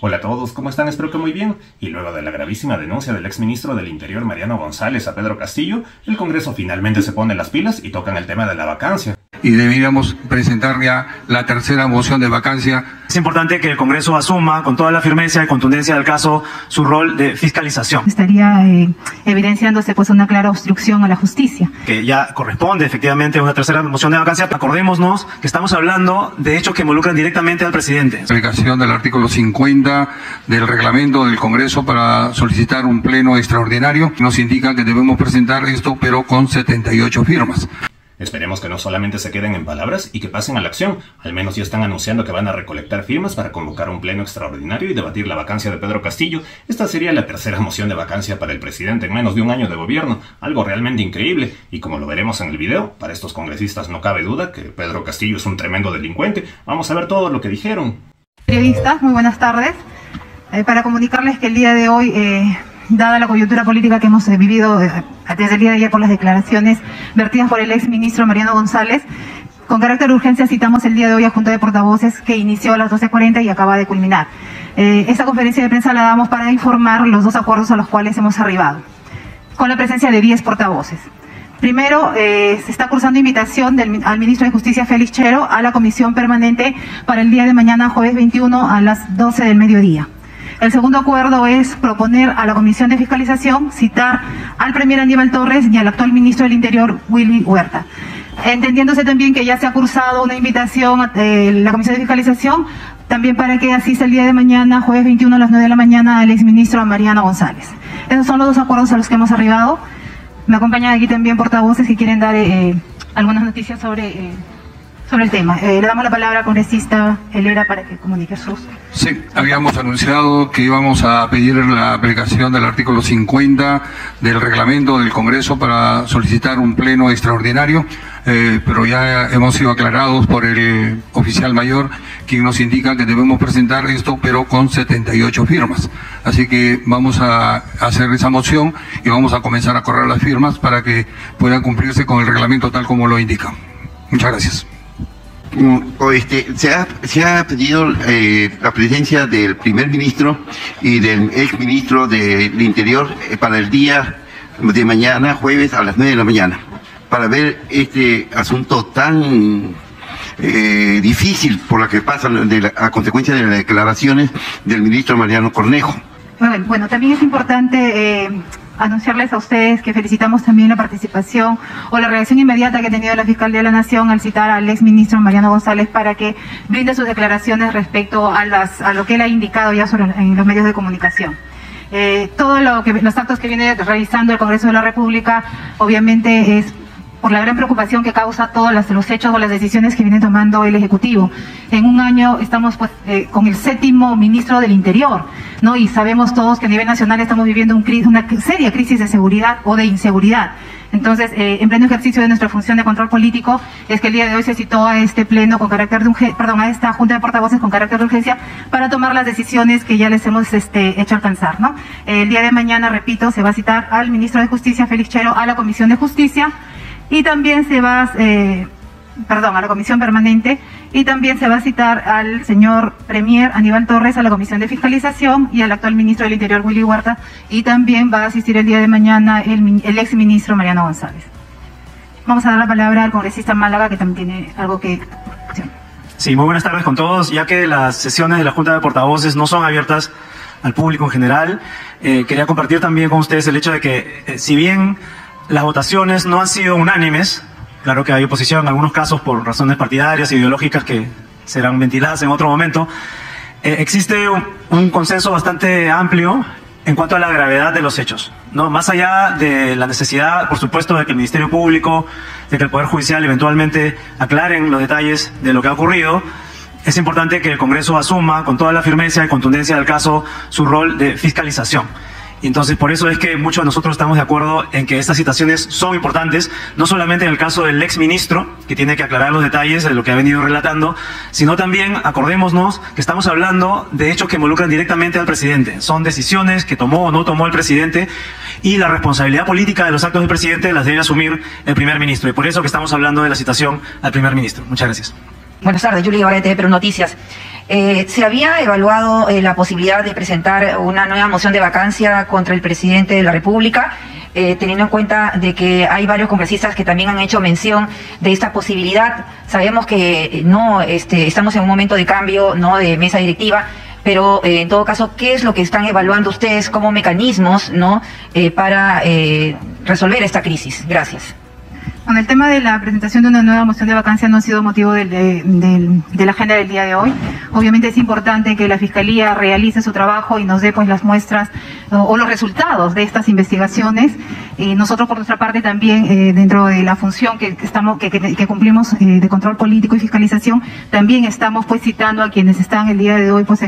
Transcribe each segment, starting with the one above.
Hola a todos, ¿cómo están? Espero que muy bien. Y luego de la gravísima denuncia del exministro del Interior Mariano González a Pedro Castillo, el Congreso finalmente se pone las pilas y tocan el tema de la vacancia. Y deberíamos presentar ya la tercera moción de vacancia. Es importante que el Congreso asuma con toda la firmeza y contundencia del caso su rol de fiscalización. Estaría evidenciándose pues una clara obstrucción a la justicia. Que ya corresponde efectivamente una tercera moción de vacancia. Acordémonos que estamos hablando de hechos que involucran directamente al presidente. Aplicación del artículo 50 del reglamento del Congreso para solicitar un pleno extraordinario. Nos indica que debemos presentar esto pero con 78 firmas. Esperemos que no solamente se queden en palabras y que pasen a la acción. Al menos ya están anunciando que van a recolectar firmas para convocar un pleno extraordinario y debatir la vacancia de Pedro Castillo. Esta sería la tercera moción de vacancia para el presidente en menos de un año de gobierno. Algo realmente increíble. Y como lo veremos en el video, para estos congresistas no cabe duda que Pedro Castillo es un tremendo delincuente. Vamos a ver todo lo que dijeron. Periodistas, muy buenas tardes. Para comunicarles que el día de hoy, dada la coyuntura política que hemos vivido desde el día de ayer por las declaraciones vertidas por el exministro Mariano González, con carácter de urgencia citamos el día de hoy a Junta de Portavoces que inició a las 12:40 y acaba de culminar. Esta conferencia de prensa la damos para informar los dos acuerdos a los cuales hemos arribado, con la presencia de 10 portavoces. Primero, se está cursando invitación al ministro de Justicia, Félix Chero, a la comisión permanente para el día de mañana, jueves 21, a las 12 del mediodía. El segundo acuerdo es proponer a la Comisión de Fiscalización citar al Premier Aníbal Torres y al actual ministro del Interior, Willy Huerta. Entendiéndose también que ya se ha cursado una invitación a la Comisión de Fiscalización, también para que asista el día de mañana, jueves 21 a las 9 de la mañana, al exministro Mariano González. Esos son los dos acuerdos a los que hemos arribado. Me acompañan aquí también portavoces que quieren dar algunas noticias sobre el tema. Le damos la palabra al congresista Helera para que comunique sus... Sí, habíamos anunciado que íbamos a pedir la aplicación del artículo 50 del reglamento del Congreso para solicitar un pleno extraordinario, pero ya hemos sido aclarados por el oficial mayor, quien nos indica que debemos presentar esto, pero con 78 firmas. Así que vamos a hacer esa moción y vamos a comenzar a correr las firmas para que pueda cumplirse con el reglamento tal como lo indica. Muchas gracias. Se ha pedido la presencia del primer ministro y del ex ministro del Interior para el día de mañana, jueves a las 9 de la mañana, para ver este asunto tan difícil por la que pasa a consecuencia de las declaraciones del ministro Mariano Cornejo. Bueno, también es importante anunciarles a ustedes que felicitamos también la participación o la reacción inmediata que ha tenido la Fiscalía de la Nación al citar al exministro Mariano González para que brinde sus declaraciones respecto a lo que él ha indicado ya en los medios de comunicación. Los actos que viene realizando el Congreso de la República obviamente es por la gran preocupación que causa todos los hechos o las decisiones que viene tomando el Ejecutivo. En un año estamos con el 7º ministro del Interior, ¿no? Y sabemos todos que a nivel nacional estamos viviendo una seria crisis de seguridad o de inseguridad. Entonces, en pleno ejercicio de nuestra función de control político, es que el día de hoy se citó a este pleno con carácter de a esta Junta de Portavoces con carácter de urgencia para tomar las decisiones que ya les hemos hecho alcanzar, ¿no? El día de mañana, repito, se va a citar al ministro de Justicia, Félix Chero, a la Comisión de Justicia, y también se va a la comisión permanente, y también se va a citar al señor Premier Aníbal Torres a la comisión de fiscalización y al actual ministro del Interior, Willy Huerta, y también va a asistir el día de mañana el ex ministro Mariano González. Vamos a dar la palabra al congresista Málaga, que también tiene algo que... Sí, muy buenas tardes con todos. Ya que las sesiones de la Junta de Portavoces no son abiertas al público en general, quería compartir también con ustedes el hecho de que, si bien las votaciones no han sido unánimes, claro que hay oposición en algunos casos por razones partidarias e ideológicas que serán ventiladas en otro momento, existe un consenso bastante amplio en cuanto a la gravedad de los hechos, ¿no? Más allá de la necesidad, por supuesto, de que el Ministerio Público, de que el Poder Judicial eventualmente aclaren los detalles de lo que ha ocurrido, es importante que el Congreso asuma con toda la firmeza y contundencia del caso su rol de fiscalización. Y entonces por eso es que muchos de nosotros estamos de acuerdo en que estas citaciones son importantes, no solamente en el caso del ex ministro, que tiene que aclarar los detalles de lo que ha venido relatando, sino también, acordémonos, que estamos hablando de hechos que involucran directamente al presidente. Son decisiones que tomó o no tomó el presidente, y la responsabilidad política de los actos del presidente las debe asumir el primer ministro. Y por eso que estamos hablando de la citación al primer ministro. Muchas gracias. Buenas tardes, Julia Guevara de TV Perú Noticias. ¿Se había evaluado la posibilidad de presentar una nueva moción de vacancia contra el presidente de la República? Teniendo en cuenta de que hay varios congresistas que también han hecho mención de esta posibilidad. Sabemos que no estamos en un momento de cambio, no de mesa directiva, pero en todo caso, ¿qué es lo que están evaluando ustedes como mecanismos, ¿no? Para resolver esta crisis? Gracias. Bueno, el tema de la presentación de una nueva moción de vacancia no ha sido motivo de la agenda del día de hoy. Obviamente es importante que la Fiscalía realice su trabajo y nos dé pues las muestras o los resultados de estas investigaciones. Nosotros por nuestra parte también, dentro de la función que cumplimos de control político y fiscalización, también estamos pues citando a quienes están el día de hoy pues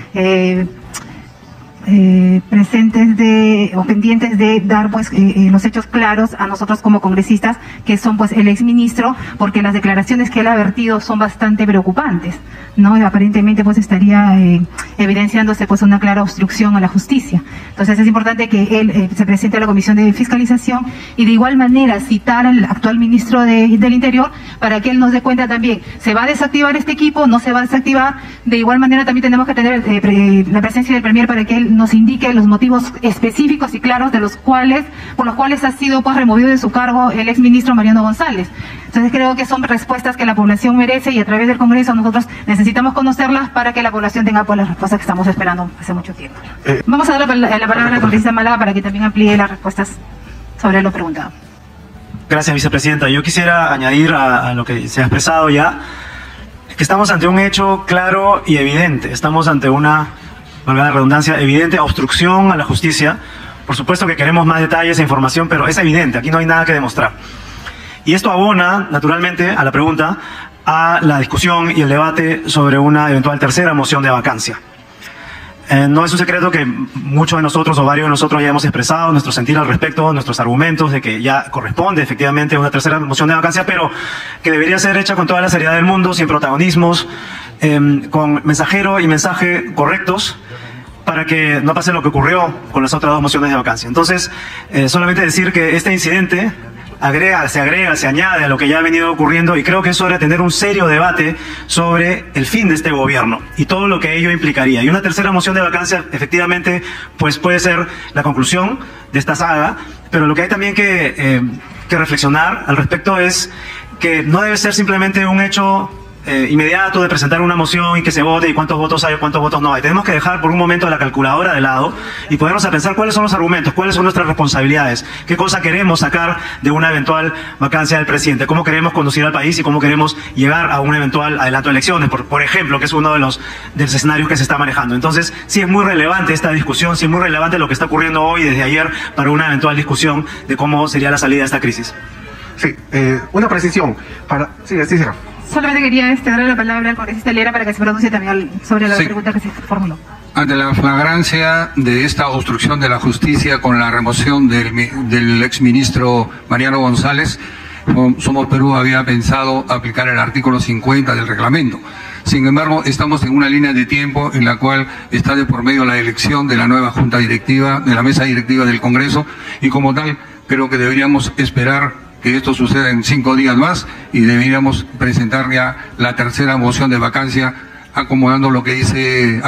presentes o pendientes de dar pues los hechos claros a nosotros como congresistas, que son pues el exministro, porque las declaraciones que él ha vertido son bastante preocupantes, ¿no? Y aparentemente pues estaría evidenciándose pues una clara obstrucción a la justicia. Entonces es importante que él se presente a la Comisión de Fiscalización y de igual manera citar al actual ministro del Interior para que él nos dé cuenta también, ¿se va a desactivar este equipo? ¿No se va a desactivar? De igual manera también tenemos que tener la presencia del Premier para que él nos indique los motivos específicos y claros por los cuales ha sido pues removido de su cargo el exministro Mariano González. Entonces creo que son respuestas que la población merece y a través del Congreso nosotros necesitamos conocerlas para que la población tenga pues las respuestas que estamos esperando hace mucho tiempo. Vamos a dar la palabra a la congresista Málaga para que también amplíe las respuestas sobre lo preguntado. Gracias, vicepresidenta. Yo quisiera añadir a lo que se ha expresado ya, que estamos ante un hecho claro y evidente. Estamos ante una, valga la redundancia, evidente obstrucción a la justicia. Por supuesto que queremos más detalles e información, pero es evidente, aquí no hay nada que demostrar. Y esto abona, naturalmente, a la pregunta, a la discusión y el debate sobre una eventual tercera moción de vacancia. No es un secreto que muchos de nosotros o varios de nosotros ya hemos expresado nuestro sentir al respecto, nuestros argumentos de que ya corresponde efectivamente una tercera moción de vacancia, pero que debería ser hecha con toda la seriedad del mundo, sin protagonismos, con mensajero y mensaje correctos, para que no pase lo que ocurrió con las otras dos mociones de vacancia. Entonces, solamente decir que este incidente se añade a lo que ya ha venido ocurriendo, y creo que es hora de tener un serio debate sobre el fin de este gobierno y todo lo que ello implicaría. Y una tercera moción de vacancia efectivamente pues puede ser la conclusión de esta saga, pero lo que hay también que reflexionar al respecto es que no debe ser simplemente un hecho inmediato de presentar una moción y que se vote y cuántos votos hay o cuántos votos no hay. Tenemos que dejar por un momento la calculadora de lado y ponernos a pensar cuáles son los argumentos, cuáles son nuestras responsabilidades, qué cosa queremos sacar de una eventual vacancia del presidente, cómo queremos conducir al país y cómo queremos llegar a un eventual adelanto de elecciones, por ejemplo, que es uno de los escenarios que se está manejando. Entonces, sí es muy relevante esta discusión, sí es muy relevante lo que está ocurriendo hoy desde ayer para una eventual discusión de cómo sería la salida de esta crisis. Sí, una precisión para... Sí, será. Solamente quería darle la palabra al congresista Lera para que se pronuncie también sobre la pregunta que se formuló. Ante la flagrancia de esta obstrucción de la justicia con la remoción del exministro Mariano González, Somos Perú había pensado aplicar el artículo 50 del reglamento. Sin embargo, estamos en una línea de tiempo en la cual está de por medio la elección de la nueva junta directiva, de la mesa directiva del Congreso, y como tal creo que deberíamos esperar que esto suceda en 5 días más y deberíamos presentar ya la tercera moción de vacancia, acordando lo que dice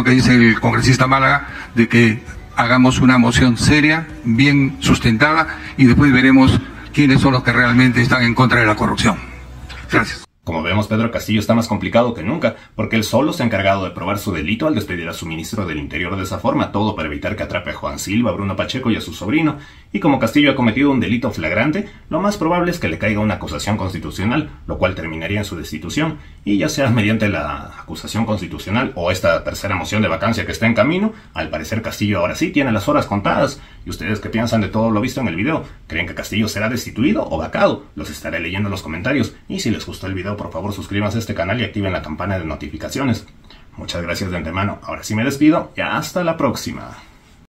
el congresista Málaga, de que hagamos una moción seria, bien sustentada, y después veremos quiénes son los que realmente están en contra de la corrupción. Gracias. Como vemos, Pedro Castillo está más complicado que nunca, porque él solo se ha encargado de probar su delito al despedir a su ministro del Interior de esa forma, todo para evitar que atrape a Juan Silva, a Bruno Pacheco y a su sobrino. Y como Castillo ha cometido un delito flagrante, lo más probable es que le caiga una acusación constitucional, lo cual terminaría en su destitución, y ya sea mediante la acusación constitucional o esta tercera moción de vacancia que está en camino, al parecer Castillo ahora sí tiene las horas contadas. ¿Y ustedes qué piensan de todo lo visto en el video? ¿Creen que Castillo será destituido o vacado? Los estaré leyendo en los comentarios, y si les gustó el video, por favor suscríbanse a este canal y activen la campana de notificaciones. Muchas gracias de antemano. Ahora sí me despido y hasta la próxima.